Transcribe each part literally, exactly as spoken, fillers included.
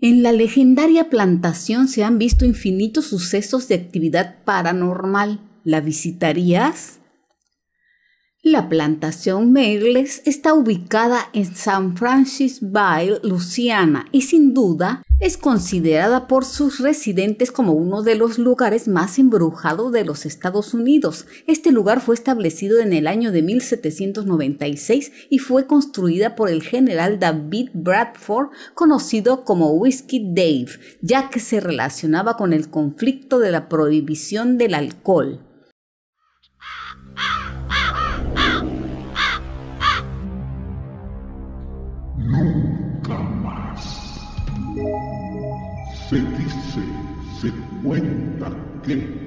En la legendaria plantación se han visto infinitos sucesos de actividad paranormal. ¿La visitarías? La plantación Meigs está ubicada en San Francisville, Luisiana, y sin duda es considerada por sus residentes como uno de los lugares más embrujados de los Estados Unidos. Este lugar fue establecido en el año de mil setecientos noventa y seis y fue construida por el general David Bradford, conocido como Whiskey Dave, ya que se relacionaba con el conflicto de la prohibición del alcohol. Nunca más. Se dice, se cuenta que...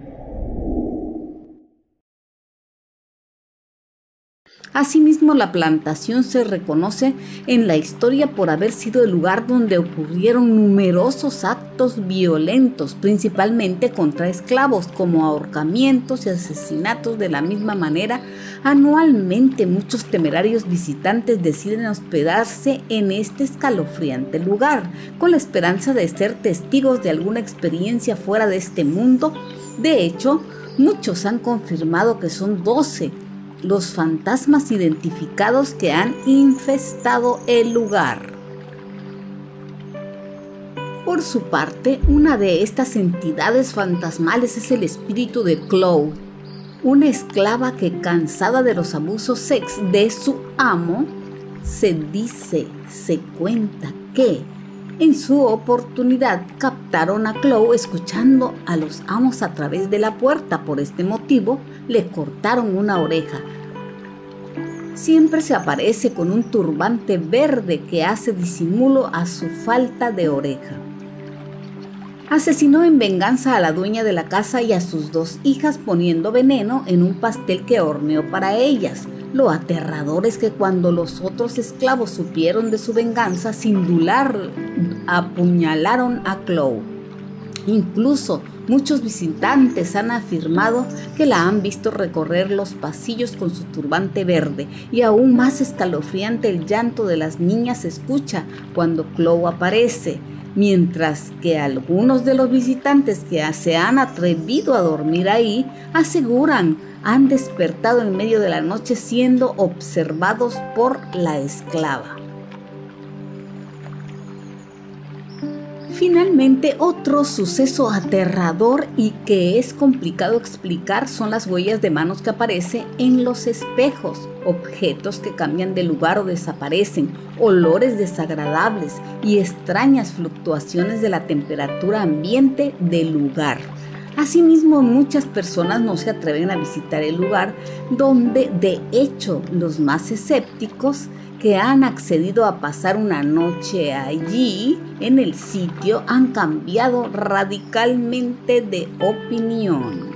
Asimismo, la plantación se reconoce en la historia por haber sido el lugar donde ocurrieron numerosos actos violentos, principalmente contra esclavos, como ahorcamientos y asesinatos. De la misma manera, anualmente muchos temerarios visitantes deciden hospedarse en este escalofriante lugar, con la esperanza de ser testigos de alguna experiencia fuera de este mundo. De hecho, muchos han confirmado que son doce los fantasmas identificados que han infestado el lugar. Por su parte, una de estas entidades fantasmales es el espíritu de Chloe, una esclava que, cansada de los abusos sex de su amo, se dice, se cuenta que en su oportunidad captaron a Chloe escuchando a los amos a través de la puerta. Por este motivo le cortaron una oreja. Siempre se aparece con un turbante verde que hace disimulo a su falta de oreja. Asesinó en venganza a la dueña de la casa y a sus dos hijas poniendo veneno en un pastel que horneó para ellas. Lo aterrador es que cuando los otros esclavos supieron de su venganza, sin dudar, apuñalaron a Chloe. Incluso muchos visitantes han afirmado que la han visto recorrer los pasillos con su turbante verde, y aún más escalofriante el llanto de las niñas se escucha cuando Chloe aparece, mientras que algunos de los visitantes que se han atrevido a dormir ahí aseguran han despertado en medio de la noche siendo observados por la esclava. Finalmente, otro suceso aterrador y que es complicado explicar son las huellas de manos que aparecen en los espejos, objetos que cambian de lugar o desaparecen, olores desagradables y extrañas fluctuaciones de la temperatura ambiente del lugar. Asimismo, muchas personas no se atreven a visitar el lugar, donde de hecho los más escépticos que han accedido a pasar una noche allí en el sitio han cambiado radicalmente de opinión.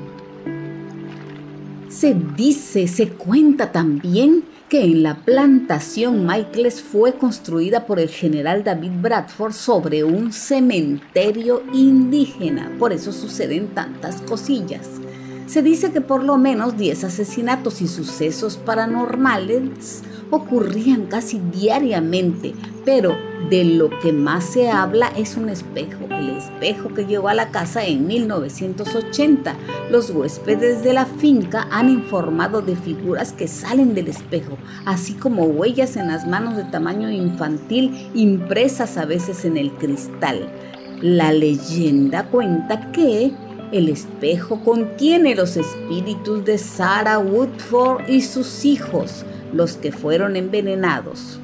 Se dice, se cuenta también que en la plantación Meigs fue construida por el general David Bradford sobre un cementerio indígena, por eso suceden tantas cosillas. Se dice que por lo menos diez asesinatos y sucesos paranormales ocurrían casi diariamente, pero de lo que más se habla es un espejo, el espejo que llegó a la casa en mil novecientos ochenta. Los huéspedes de la finca han informado de figuras que salen del espejo, así como huellas en las manos de tamaño infantil impresas a veces en el cristal. La leyenda cuenta que el espejo contiene los espíritus de Sarah Woodford y sus hijos, los que fueron envenenados.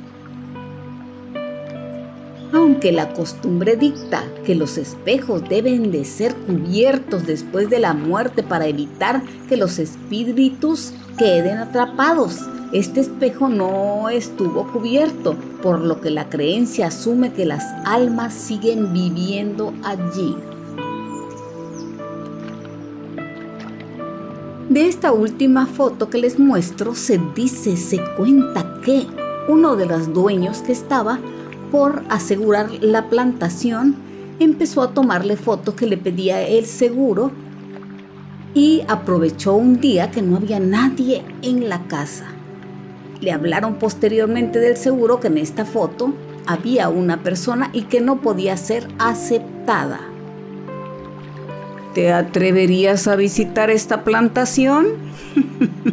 Aunque la costumbre dicta que los espejos deben de ser cubiertos después de la muerte para evitar que los espíritus queden atrapados, este espejo no estuvo cubierto, por lo que la creencia asume que las almas siguen viviendo allí. De esta última foto que les muestro, se dice, se cuenta que uno de los dueños que estaba por asegurar la plantación empezó a tomarle fotos que le pedía el seguro y aprovechó un día que no había nadie en la casa. Le hablaron posteriormente del seguro que en esta foto había una persona y que no podía ser aceptada. ¿Te atreverías a visitar esta plantación?